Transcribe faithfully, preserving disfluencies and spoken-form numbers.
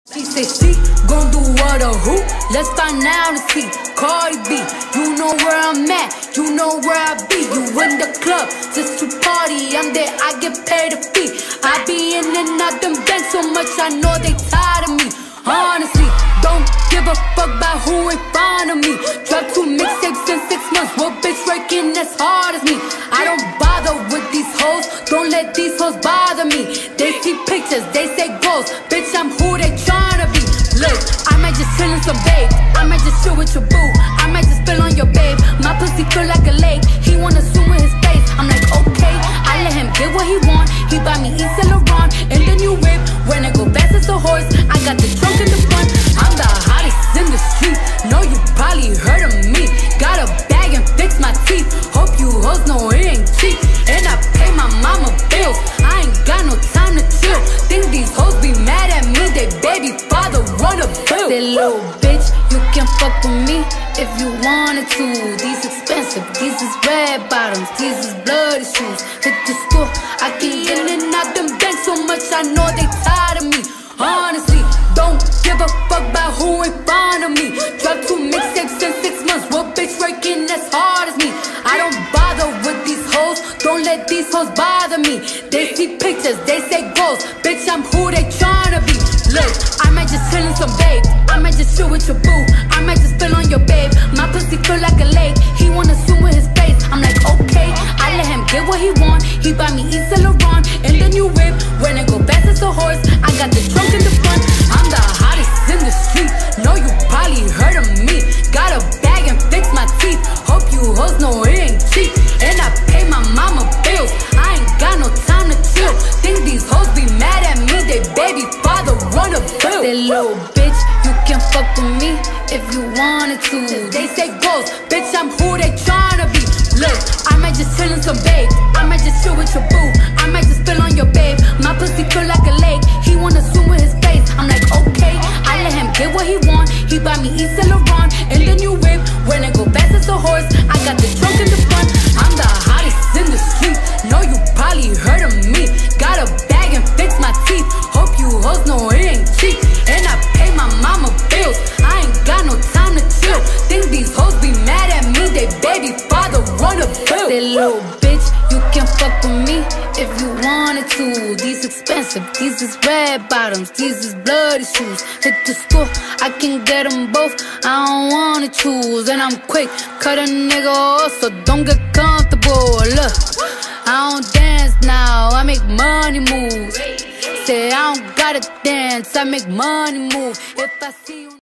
She say she gon' do what or who? Let's find out and see. Cardi B, you know where I'm at, you know where I be. You in the club just to party, I'm there, I get paid a fee. I be in and out them banks so much, I know they tired of me. Honestly, don't give a fuck about who in front of me. Drop two mixtapes in six months, what bitch working as hard as me? I don't bother with these hoes, don't let these hoes bother me. They see pictures, they say goals, bitch I'm who they tryna be. Look, I might just chill in some babe, I might just chill with your boo, I might just spill on your babe. My pussy feel like a lake, he wanna swim with his face. I'm like okay, I let him get what he want. He buy me Yves Saint Laurent and the new whip. When I go fast as a horse, I got the trunk in the front. I'm the hottest in the street, know you probably heard of me. Got a bag and fix my teeth, hope you hoes know it ain't cheap. And I pay my mama bills, I ain't got no time to chill. Think these hoes be mad at me, they baby father run a bill. Say little bitch, you can fuck with me if you wanted to. These expensive, these is red bottoms, these is bloody shoes. Hit the school, I can get in and out them banks so much, I know they tired of me. Honestly, don't give a fuck about who in front of me. Drop two mixtapes in six months, what bitch working as hard as me? I don't bother with these hoes, don't let these hoes bother me. They see pictures, they say goals, bitch I'm who they tryna be. Look, I might just chill in some babe, I might just chill with your boo, I might just spill on your babe. My pussy feel like a lake, he wanna swim with his face. I'm like okay, I let him get what he want. He buy me Yves Saint Laurent and the new whip. When I go fast as a horse, I got the trunk in the front. I'm the hottest in the street, know you probably heard of me. Got a bag and fix my teeth, hope you hoes know it ain't cheap. And I pay my mama bills, I ain't got no time to chill. Think these hoes be mad at me, they baby father run a bill. Say little bitch, you can fuck with me if you wanted to. They say goals, bitch I'm who they tryna be. Look, I might just chill in some babe, I might just chill with your boo, I might just spill on your babe. My pussy feel like a lake, he wanna swim with his face. I'm like okay, I let him get what he want. He buy me Yves Saint Laurent and the new whip. When I go fast as a horse, I got the trunk in the front. I'm the hottest in the street, know you probably heard of me. Got a bag and fix my teeth, hope you hoes know it ain't cheap. And I pay my mama bills, I ain't got no time to chill. Think these hoes be mad at me, they baby father run a bill. Say little bitch, you can fuck with me if you wanted to. These expensive, these is red bottoms, these is bloody shoes. Hit the school, I can get them both, I don't wanna choose. And I'm quick, cut a nigga off, so don't get comfortable. Look, I don't dance now, I make money moves. Say I don't gotta dance, I make money move. If I see you